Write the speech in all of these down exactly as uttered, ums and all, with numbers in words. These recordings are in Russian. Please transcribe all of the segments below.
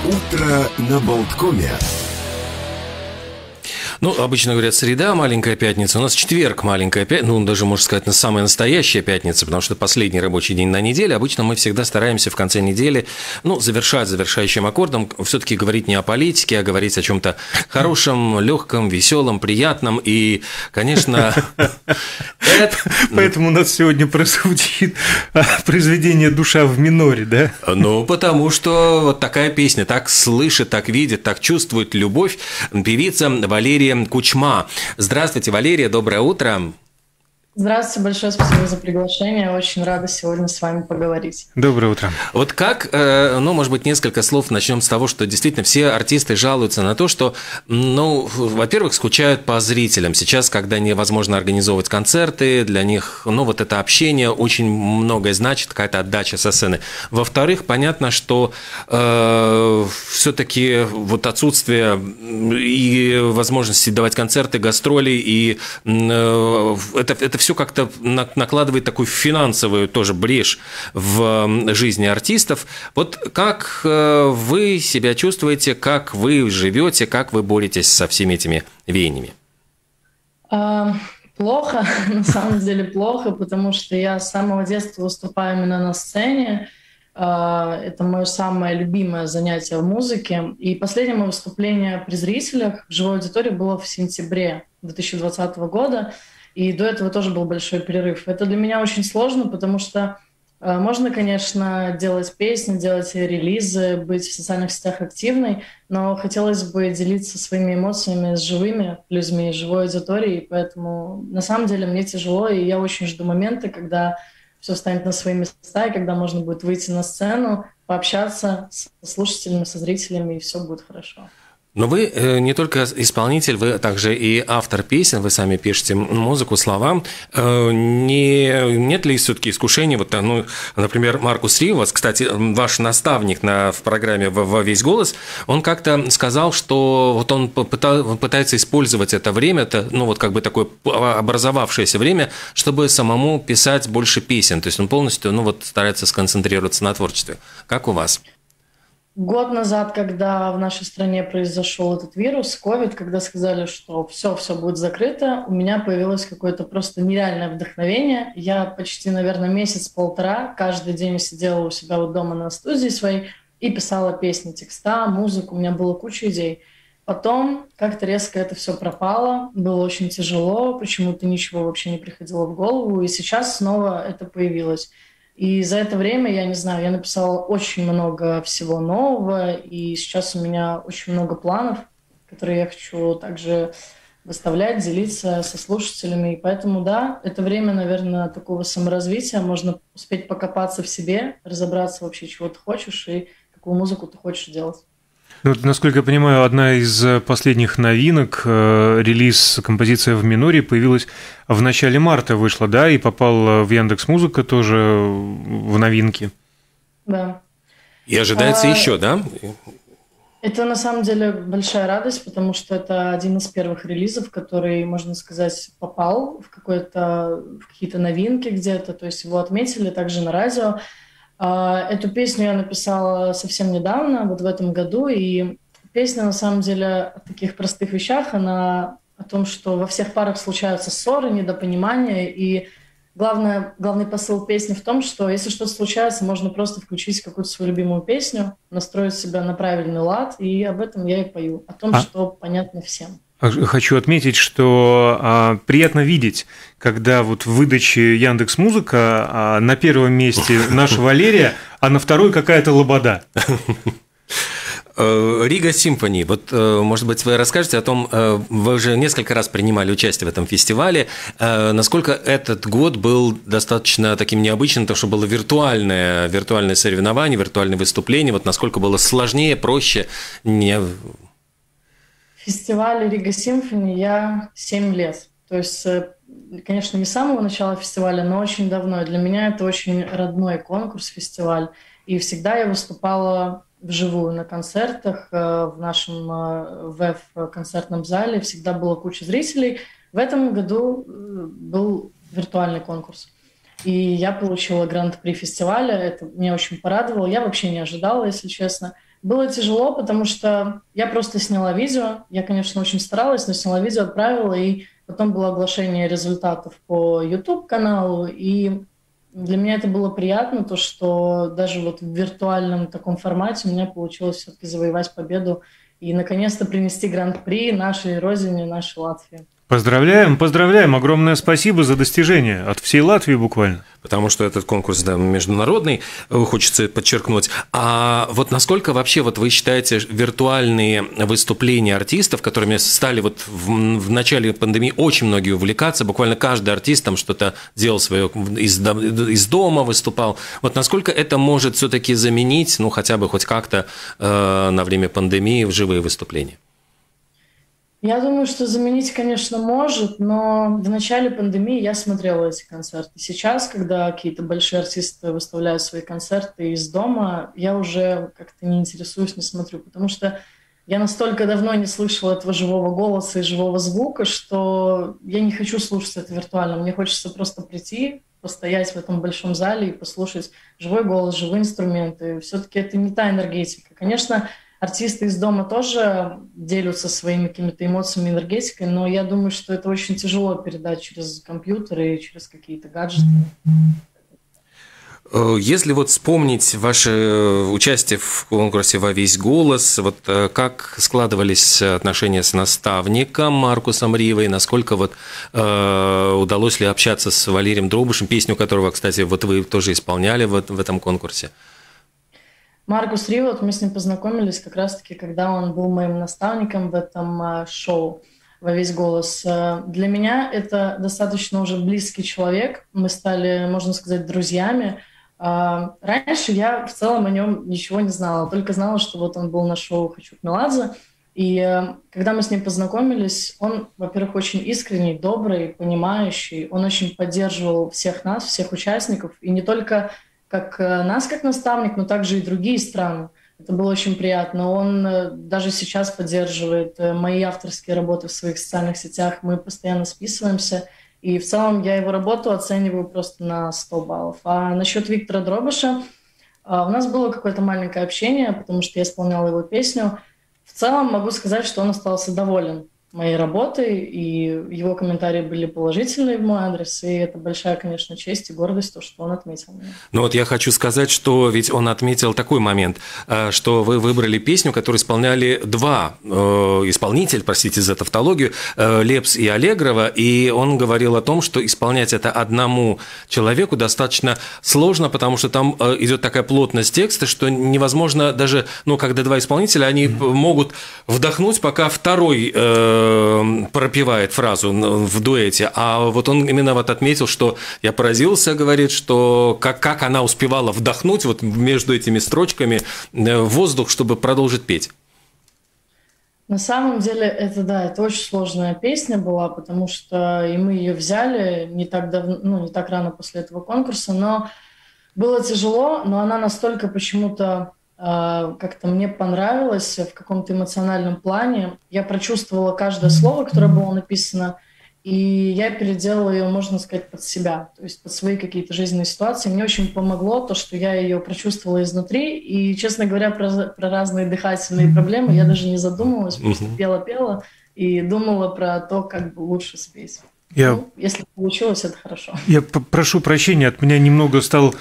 Утро на Болткоме. Ну, обычно говорят, среда, маленькая пятница. У нас четверг, маленькая пятница. Ну, даже, можно сказать, самая настоящая пятница, потому что последний рабочий день на неделе. Обычно мы всегда стараемся в конце недели, ну, завершать завершающим аккордом, все-таки говорить не о политике, а говорить о чем-то хорошем, легком, веселом, приятном. И, конечно... Поэтому у нас сегодня прозвучит произведение «Душа в миноре», да? Ну, потому что вот такая песня, так слышит, так видит, так чувствует любовь певица Валерия Кучма. Здравствуйте, Валерия, доброе утро. Здравствуйте, большое спасибо за приглашение. Очень рада сегодня с вами поговорить. Доброе утро. Вот как, ну, может быть, несколько слов начнем с того, что действительно все артисты жалуются на то, что, ну, во-первых, скучают по зрителям. Сейчас, когда невозможно организовывать концерты, для них, ну, вот это общение очень многое значит, какая-то отдача со сцены. Во-вторых, понятно, что э, все-таки вот отсутствие и возможности давать концерты, гастроли, и э, это, это все как-то накладывает такую финансовую тоже брешь в жизни артистов. Вот как вы себя чувствуете, как вы живете, как вы боретесь со всеми этими веяниями? Плохо, на самом деле плохо, потому что я с самого детства выступаю именно на сцене. Это мое самое любимое занятие в музыке. И последнее мое выступление при зрителях в живой аудитории было в сентябре две тысячи двадцатого года. И до этого тоже был большой перерыв. Это для меня очень сложно, потому что э, можно, конечно, делать песни, делать релизы, быть в социальных сетях активной, но хотелось бы делиться своими эмоциями с живыми людьми, с живой аудиторией. Поэтому на самом деле мне тяжело, и я очень жду момента, когда все станет на свои места, и когда можно будет выйти на сцену, пообщаться с слушателями, со зрителями, и все будет хорошо. Но вы не только исполнитель, вы также и автор песен, вы сами пишете музыку, слова. Не, нет ли все-таки искушений, вот, ну, например, Маркус Ривас, кстати, ваш наставник на, в программе «Во весь голос», он как-то сказал, что вот он пытается, пытается использовать это время, это, ну, вот как бы такое образовавшееся время, чтобы самому писать больше песен, то есть он полностью, ну, вот старается сконцентрироваться на творчестве. Как у вас? Год назад, когда в нашей стране произошел этот вирус, ковид, когда сказали, что все, все будет закрыто, у меня появилось какое-то просто нереальное вдохновение. Я почти, наверное, месяц-полтора каждый день сидела у себя вот дома на студии своей и писала песни, текста, музыку. У меня было куча идей. Потом как-то резко это все пропало, было очень тяжело, почему-то ничего вообще не приходило в голову, и сейчас снова это появилось. И за это время, я не знаю, я написала очень много всего нового, и сейчас у меня очень много планов, которые я хочу также выставлять, делиться со слушателями. И поэтому, да, это время, наверное, такого саморазвития. Можно успеть покопаться в себе, разобраться вообще, чего ты хочешь и какую музыку ты хочешь делать. Ну, насколько я понимаю, одна из последних новинок, э, релиз «Композиция в миноре» появилась в начале марта, вышла, да, и попал в Яндекс.Музыка тоже в новинки. Да. И ожидается а, еще, да? Это на самом деле большая радость, потому что это один из первых релизов, который, можно сказать, попал в, какой-то, в какие-то новинки где-то, то есть его отметили также на радио. Эту песню я написала совсем недавно, вот в этом году, и песня на самом деле о таких простых вещах, она о том, что во всех парах случаются ссоры, недопонимания, и главное, главный посыл песни в том, что если что-то случается, можно просто включить какую-то свою любимую песню, настроить себя на правильный лад, и об этом я и пою, о том, а? что понятно всем. Хочу отметить, что а, приятно видеть, когда вот в выдаче Яндекс.Музыка а, на первом месте наша Валерия, а на второй какая-то лобода. Рига Симфони. Вот, может быть, вы расскажете о том, вы уже несколько раз принимали участие в этом фестивале, насколько этот год был достаточно таким необычным, потому что было виртуальное, виртуальное соревнование, виртуальное выступление, вот насколько было сложнее, проще, не... Фестиваль Рига Симфони я семь лет. То есть, конечно, не с самого начала фестиваля, но очень давно. И для меня это очень родной конкурс, фестиваль. И всегда я выступала вживую на концертах в нашем ВЭФ-концертном зале. Всегда была куча зрителей. В этом году был виртуальный конкурс. И я получила гран-при фестиваля. Это меня очень порадовало. Я вообще не ожидала, если честно. Было тяжело, потому что я просто сняла видео. Я, конечно, очень старалась, но сняла видео, отправила, и потом было оглашение результатов по YouTube-каналу. И для меня это было приятно, то, что даже вот в виртуальном таком формате у меня получилось все-таки завоевать победу и, наконец-то, принести гран-при нашей родине, нашей Латвии. Поздравляем, поздравляем. Огромное спасибо за достижение. От всей Латвии буквально. Потому что этот конкурс, да, международный, хочется подчеркнуть. А вот насколько вообще вот вы считаете виртуальные выступления артистов, которыми стали вот в, в начале пандемии очень многие увлекаться, буквально каждый артист там что-то делал свое, из, из дома выступал. Вот насколько это может все-таки заменить, ну, хотя бы хоть как-то э, на время пандемии в живые выступления? Я думаю, что заменить, конечно, может, но в начале пандемии я смотрела эти концерты. Сейчас, когда какие-то большие артисты выставляют свои концерты из дома, я уже как-то не интересуюсь, не смотрю, потому что я настолько давно не слышала этого живого голоса и живого звука, что я не хочу слушать это виртуально. Мне хочется просто прийти, постоять в этом большом зале и послушать живой голос, живые инструменты. Все-таки это не та энергетика. Конечно, артисты из дома тоже делятся своими какими-то эмоциями, энергетикой, но я думаю, что это очень тяжело передать через компьютеры и через какие-то гаджеты. Если вот вспомнить ваше участие в конкурсе «Во весь голос», вот как складывались отношения с наставником Маркусом Ривой, насколько вот э, удалось ли общаться с Валерием Дробышем, песню которого, кстати, вот вы тоже исполняли в, в этом конкурсе? Маркус Рива, вот мы с ним познакомились как раз-таки, когда он был моим наставником в этом uh, шоу «Во весь голос». Uh, для меня это достаточно уже близкий человек. Мы стали, можно сказать, друзьями. Uh, раньше я в целом о нем ничего не знала, только знала, что вот он был на шоу «Хочу к Меладзе». И uh, когда мы с ним познакомились, он, во-первых, очень искренний, добрый, понимающий. Он очень поддерживал всех нас, всех участников. И не только как нас, как наставник, но также и другие страны. Это было очень приятно. Он даже сейчас поддерживает мои авторские работы в своих социальных сетях. Мы постоянно списываемся. И в целом я его работу оцениваю просто на сто баллов. А насчет Виктора Дробыша, у нас было какое-то маленькое общение, потому что я исполняла его песню. В целом могу сказать, что он остался доволен моей работой, и его комментарии были положительные в мой адрес, и это большая, конечно, честь и гордость, то, что он отметил меня. Ну вот я хочу сказать, что ведь он отметил такой момент, что вы выбрали песню, которую исполняли два э, исполнителя, простите за тавтологию, э, Лепс и Аллегрова, и он говорил о том, что исполнять это одному человеку достаточно сложно, потому что там э, идет такая плотность текста, что невозможно даже, ну, когда два исполнителя, они mm-hmm. могут вдохнуть, пока второй э, пропевает фразу в дуэте, а вот он именно вот отметил, что я поразился, говорит, что как, как она успевала вдохнуть вот между этими строчками воздух, чтобы продолжить петь. На самом деле, это, да, это очень сложная песня была, потому что и мы ее взяли не так давно, ну, не так рано после этого конкурса, но было тяжело, но она настолько почему-то как-то мне понравилось в каком-то эмоциональном плане. Я прочувствовала каждое слово, которое было написано, и я переделала ее, можно сказать, под себя, то есть под свои какие-то жизненные ситуации. Мне очень помогло то, что я ее прочувствовала изнутри, и, честно говоря, про, про разные дыхательные проблемы я даже не задумывалась, просто пела-пела и думала про то, как бы лучше спеть. Я, ну, если получилось, это хорошо. Я прошу прощения, от меня немного стал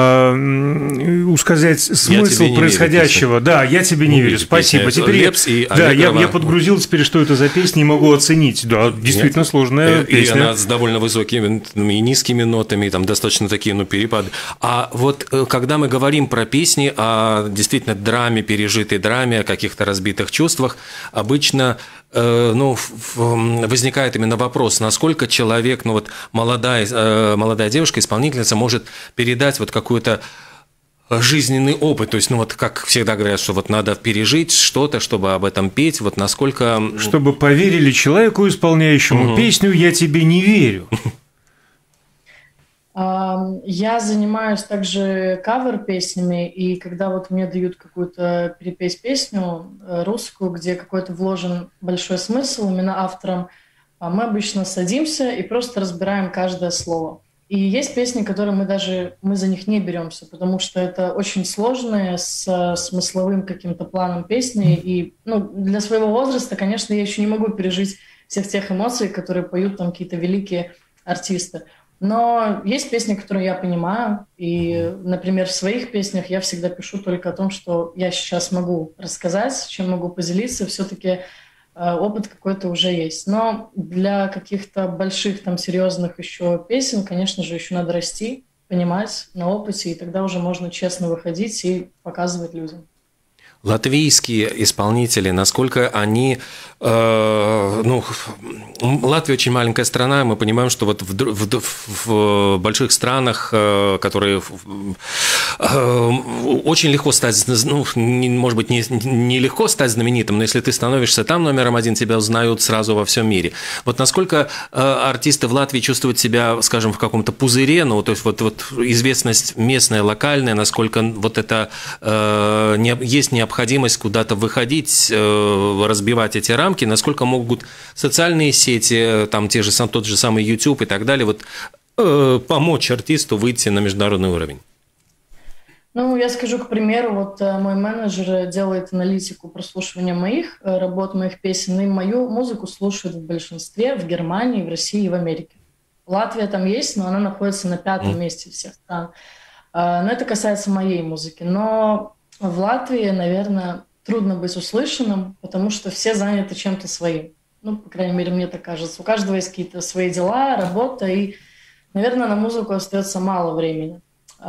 э, ускользать смысл происходящего. Верю, да, я тебе не, не верю, спасибо. Теперь я, да, я, я подгрузил теперь, что это за песня, и могу оценить. Да, действительно Нет. сложная и песня. И она с довольно высокими и низкими нотами, там достаточно такие, ну, перепады. А вот когда мы говорим про песни, о действительно драме, пережитой драме, о каких-то разбитых чувствах, обычно ну, возникает именно вопрос, насколько человек, ну вот молодая, молодая девушка, исполнительница может передать вот какую-то жизненный опыт, то есть, ну вот как всегда говорят, что вот надо пережить что-то, чтобы об этом петь, вот насколько… Чтобы поверили человеку, исполняющему угу. песню «Я тебе не верю». Я занимаюсь также кавер-песнями, и когда вот мне дают какую-то перепеть песню русскую, где какой-то вложен большой смысл именно автором, мы обычно садимся и просто разбираем каждое слово. И есть песни, которые мы даже, мы за них не беремся, потому что это очень сложные, с смысловым каким-то планом песни. И ну, для своего возраста, конечно, я еще не могу пережить всех тех эмоций, которые поют там какие-то великие артисты. Но есть песни, которые я понимаю. И, например, в своих песнях я всегда пишу только о том, что я сейчас могу рассказать, чем могу поделиться. Все-таки опыт какой-то уже есть. Но для каких-то больших, там, серьезных еще песен, конечно же, еще надо расти, понимать на опыте, и тогда уже можно честно выходить и показывать людям. Латвийские исполнители, насколько они, э, ну, Латвия очень маленькая страна, мы понимаем, что вот в, в, в больших странах, э, которые э, очень легко стать, ну, не, может быть, не, не легко стать знаменитым, но если ты становишься там номером один, тебя узнают сразу во всем мире. Вот насколько э, артисты в Латвии чувствуют себя, скажем, в каком-то пузыре, ну, то есть вот, вот известность местная, локальная, насколько вот это э, не, есть необходимость необходимость куда-то выходить, разбивать эти рамки, насколько могут социальные сети, там те же, тот же самый YouTube и так далее, вот, помочь артисту выйти на международный уровень? Ну, я скажу, к примеру, вот мой менеджер делает аналитику прослушивания моих работ, моих песен, и мою музыку слушают в большинстве в Германии, в России и в Америке. Латвия там есть, но она находится на пятом mm. месте всех стран. Но это касается моей музыки. Но в Латвии, наверное, трудно быть услышанным, потому что все заняты чем-то своим. Ну, по крайней мере, мне так кажется. У каждого есть какие-то свои дела, работа, и, наверное, на музыку остается мало времени.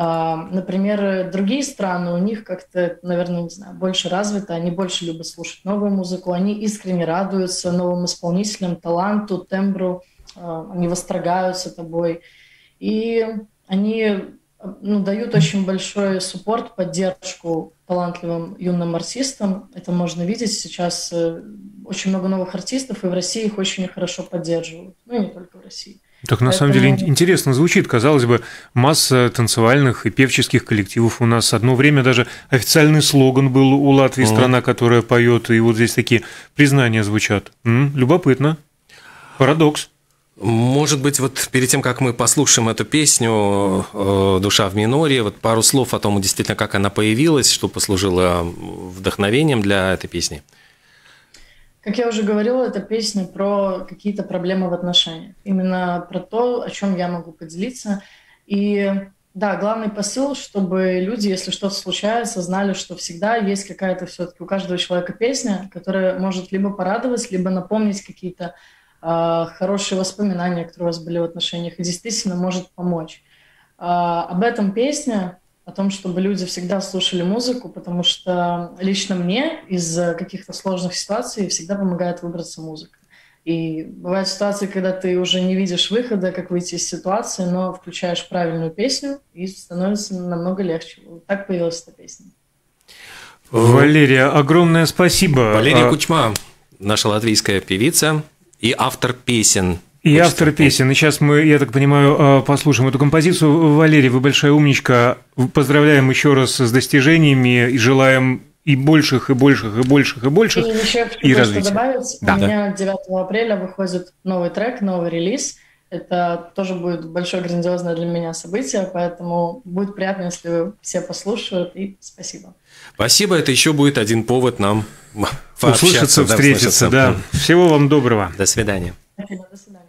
Например, другие страны, у них как-то, наверное, не знаю, больше развито, они больше любят слушать новую музыку, они искренне радуются новым исполнителям, таланту, тембру, они восторгаются тобой. И они ну, дают очень большой суппорт, поддержку талантливым юным артистам. Это можно видеть сейчас. Очень много новых артистов, и в России их очень хорошо поддерживают. Ну, и не только в России. Так, на Поэтому... самом деле, интересно звучит. Казалось бы, масса танцевальных и певческих коллективов. У нас одно время даже официальный слоган был у Латвии «Страна, которая поет», и вот здесь такие признания звучат. М-м, любопытно. Парадокс. Может быть, вот перед тем, как мы послушаем эту песню «Душа в миноре», вот пару слов о том, действительно, как она появилась, что послужило вдохновением для этой песни. Как я уже говорила, это песня про какие-то проблемы в отношениях. Именно про то, о чем я могу поделиться. И да, главный посыл, чтобы люди, если что-то случается, знали, что всегда есть какая-то все-таки у каждого человека песня, которая может либо порадовать, либо напомнить какие-то хорошие воспоминания, которые у вас были в отношениях, и действительно может помочь. Об этом песня, о том, чтобы люди всегда слушали музыку, потому что лично мне из каких-то сложных ситуаций всегда помогает выбраться музыка. И бывают ситуации, когда ты уже не видишь выхода, как выйти из ситуации, но включаешь правильную песню, и становится намного легче. Вот так появилась эта песня. Валерия, огромное спасибо. Валерия Кучма, наша латвийская певица и автор песен. И Хочется автор песен. И сейчас мы, я так понимаю, послушаем эту композицию. Валерий, вы большая умничка. Поздравляем еще раз с достижениями и желаем и больших, и больших, и больших, и больших. И еще и хочу что добавить. Да. У меня девятого апреля выходит новый трек, новый релиз. Это тоже будет большое грандиозное для меня событие, поэтому будет приятно, если вы все послушают. И спасибо. Спасибо. Это еще будет один повод нам услышаться, встретиться. Да. Всего вам доброго. До свидания. Спасибо, до свидания.